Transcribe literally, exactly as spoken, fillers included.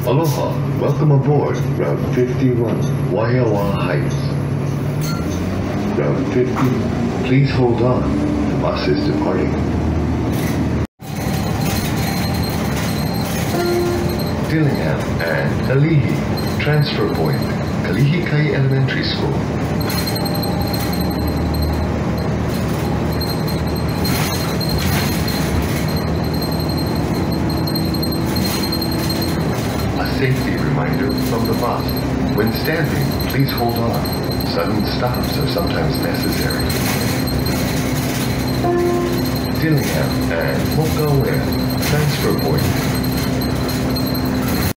Aloha, welcome aboard Route fifty-one, Wahiawa Heights. Route fifty, please hold on, the bus is departing. Dillingham and Kalihi, transfer point, Kalihi Kai Elementary School. Safety reminder from the bus. When standing, please hold on. Sudden stops are sometimes necessary. Dillingham and Mokawe, transfer point,